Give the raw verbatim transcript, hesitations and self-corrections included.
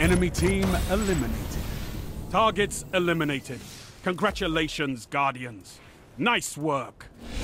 Enemy team eliminated. Targets eliminated. Congratulations, Guardians. Nice work.